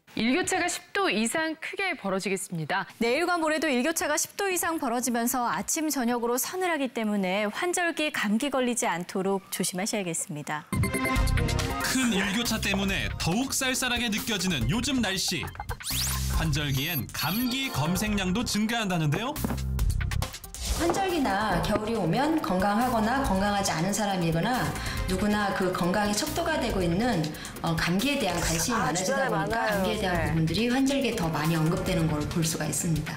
일교차가 10도 이상 크게 벌어지겠습니다. 내일과 모레도 일교차가 10도 이상 벌어지면서 아침, 저녁으로 서늘하기 때문에 환절기 감기 걸리지 않도록 조심하셔야겠습니다. 큰 일교차 때문에 더욱 쌀쌀하게 느껴지는 요즘 날씨. 환절기엔 감기 검색량도 증가한다는데요. 환절기나 겨울이 오면 건강하거나 건강하지 않은 사람이거나 누구나 그 건강이 척도가 되고 있는 감기에 대한 관심이 많아지다 보니까 감기에 대한 부분들이 환절기에 더 많이 언급되는 걸 볼 수가 있습니다.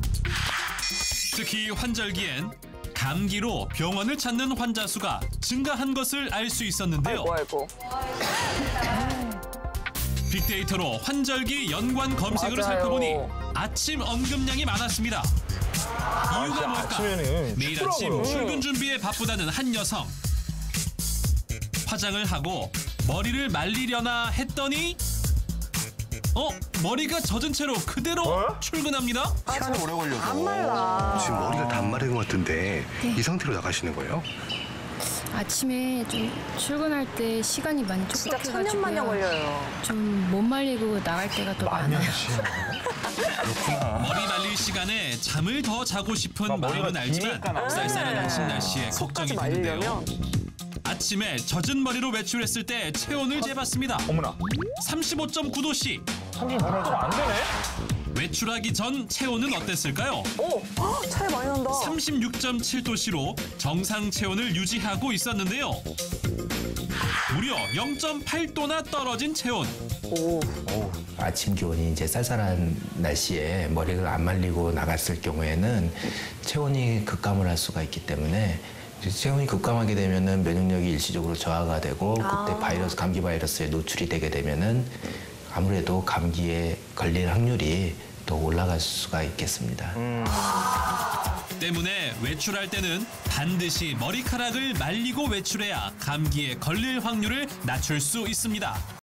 특히 환절기엔 감기로 병원을 찾는 환자 수가 증가한 것을 알 수 있었는데요. 아이고. 빅데이터로 환절기 연관 검색어를 맞아요. 살펴보니 아침 언급량이 많았습니다. 이유가 뭘까? 아침에는 매일 아침 춥더라고요. 출근 준비에 바쁘다는 한 여성. 화장을 하고 머리를 말리려나 했더니 머리가 젖은 채로 그대로 출근합니다. 시간이 오래 걸려서. 안 말라. 지금 머리가 다 안 마른 것 같은데 이 상태로 나가시는 거예요? 아침에 좀 출근할 때 시간이 많이 진짜 천년만년 걸려요. 좀 못 말리고 나갈 때가 더 많아요. 머리 말릴 시간에 잠을 더 자고 싶은 머리가 마음은 알지만 기니까 쌀쌀한 아침 날씨에 걱정이 속까지 되는데요. 말리려면 아침에 젖은 머리로 외출했을 때 체온을 재봤습니다. 어머나. 35.9도씨. 30분은 좀 안 되네? 외출하기 전 체온은 어땠을까요? 차이 많이 난다. 36.7도씨로 정상 체온을 유지하고 있었는데요. 무려 0.8도나 떨어진 체온. 아침 기온이 이제 쌀쌀한 날씨에 머리를 안 말리고 나갔을 경우에는 체온이 급감을 할 수가 있기 때문에 체온이 급감하게 되면은 면역력이 일시적으로 저하가 되고 그때 감기 바이러스에 노출이 되게 되면은 아무래도 감기에 걸릴 확률이 더 올라갈 수가 있겠습니다. 때문에 외출할 때는 반드시 머리카락을 말리고 외출해야 감기에 걸릴 확률을 낮출 수 있습니다.